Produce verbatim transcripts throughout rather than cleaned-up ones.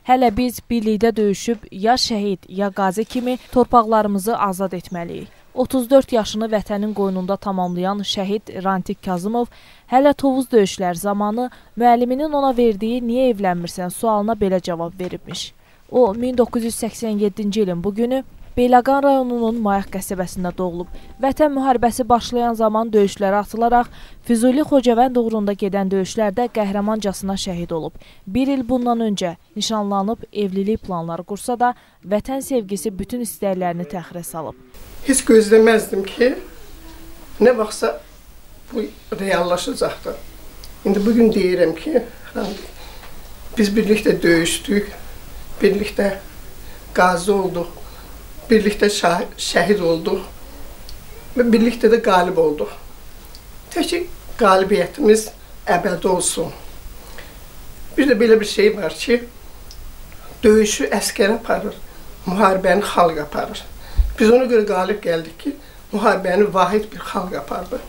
Hələ biz birlikdə döyüşüb ya şəhid, ya qazi kimi torpaqlarımızı azad etməliyik. otuz dörd yaşını vətənin qoynunda tamamlayan şəhid Rantik Kazımov hələ Tovuz döyüşlər zamanı müəlliminin ona verdiyi "Niyə evlənmirsən?" sualına belə cavab veribmiş. O, min doqquz yüz səksən yeddinci ilin bu günü Beyləqan rayonunun Mayaq qəsəbəsində doğulub. Vətən müharibəsi başlayan zaman döyüşlərə atılaraq Füzuli Xocavənd uğrunda gedən döyüşlərdə qəhrəmancasına şəhid olub. Bir il bundan öncə nişanlanıb evlilik planları qursa da vətən sevgisi bütün istəklərini təxirə salıb. Heç gözləməzdim ki, nə vaxtsa bu reallaşacaqdır. İndi bugün deyirəm ki, biz birlikdə döyüşdük, birlikdə qazi olduq, birlikdə şəhid olduq və birlikdə də qalib olduq. Tək ki, qalibiyyətimiz əbədi olsun. Bir də belə bir şey var ki, döyüşü əskər aparır, müharibəni xalq aparır. Biz ona görə qalib gəldik ki, müharibəni vahid bir xalq apardı.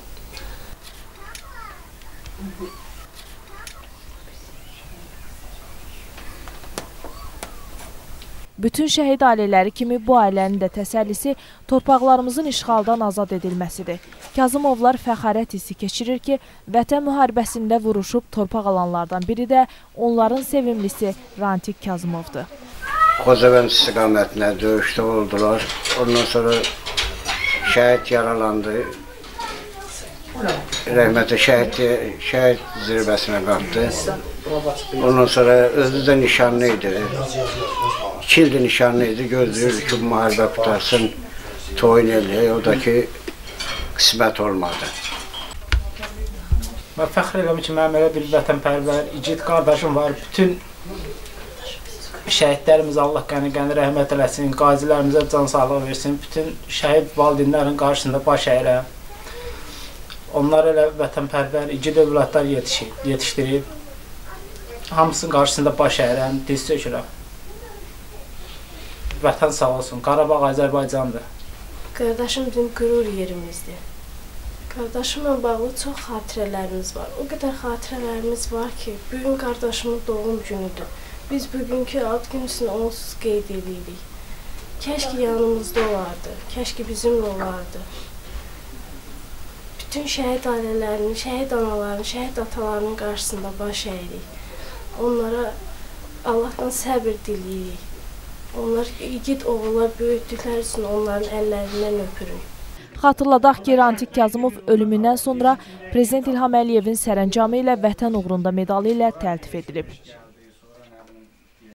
Bütün şəhid ailələri kimi bu ailənin də təsəllisi torpaqlarımızın işğaldan azad edilməsidir. Kazımovlar fəxarət hissi keçirir ki, vətən müharibəsində vuruşub torpaq alanlardan biri də onların sevimlisi Rantik Kazımovdur. Xocavənd istiqamətində döyüşdə oldular. Ondan sonra şəhid yaralandı. Rəhmətə şəhid, şəhid zirvəsinə qalxdı. Ondan sonra özü də nişanlı idi. İki ildir nişanlı idi. Gözləyirdi ki, müharibə qutarsın, toyun eləyək. O da ki, qismət olmadı. Mən fəxr eləmiş ki, mənim elə bir vətənpərvər, igid qardaşım var. Bütün şəhidlərimiz Allah qəni-qəni rəhmət eləsin, qazilərimizə can sağlıq versin. Bütün şəhid valideynlərin qarşısında baş əyirəm. Onlar elə vətənpərvər, igid övladlar yetişdirib. Hamısının qarşısında baş əyirəm, diz çökürəm. Vətən sağ olsun, Qarabağ Azərbaycandır. Qardaşım bizim qürur yerimizdir. Qardaşımla bağlı çox xatirələrimiz var. O qədər xatirələrimiz var ki, bugün qardaşımın doğum günüdür. Biz bugünkü ad günüsünü onsuz qeyd edirik. Kəşki yanımızda olardı, kəşki bizimlə olardı. Bütün şəhid ailələrinin, şəhid analarının, şəhid atalarının qarşısında baş əyirik. Onlara Allahdan səbir diləyirik. Onlar igid oğullar böyütdükləri üçün onların əllərindən öpürük. Xatırladaq ki, Rantik Kazımov ölümündən sonra Prezident İlham Əliyevin sərəncamı ilə Vətən uğrunda medalı ilə təltif edilib.